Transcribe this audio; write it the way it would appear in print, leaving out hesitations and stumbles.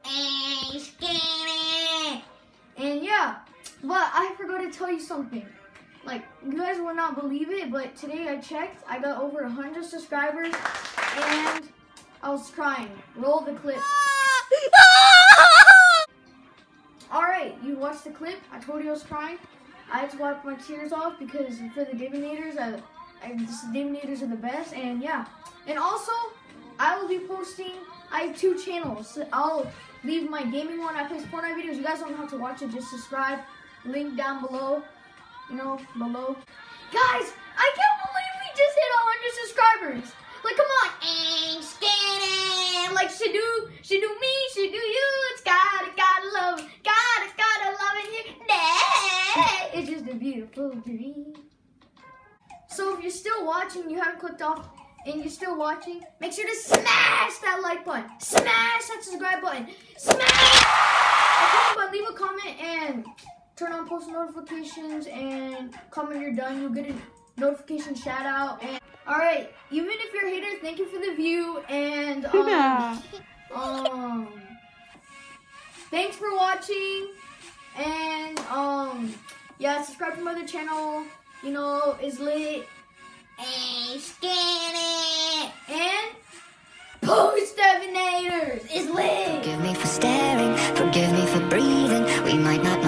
Hey, skinny. And yeah, but I forgot to tell you something. Like, you guys will not believe it, but today I checked, I got over 100 subscribers, and I was crying. Roll the clip. Alright, you watched the clip. I told you I was crying. I had to wipe my tears off because for the Divinators, the Divinators are the best, and yeah. And also, I will be posting, I have 2 channels. I'll leave my gaming one, I play Fortnite videos. You guys don't have to watch it, just subscribe. Link down below. You know, below. Guys, I can't believe we just hit 100 subscribers. Like, come on. Ain't skinny. Like, she do me, she do you. It's gotta love it. Gotta love it. Yeah. It's just a beautiful dream. So if you're still watching, you haven't clicked off, and you're still watching, make sure to smash that like button. Smash that subscribe button. Smash! Okay, but leave a comment and turn on post notifications and comment you're done. You'll get a notification shout out. And alright, even if you're haters, thank you for the view. And thanks for watching. And yeah, subscribe to my other channel. You know, is lit. Hey, skinny. And Post Divinators is lit. Forgive me for staring, forgive me for breathing. We might not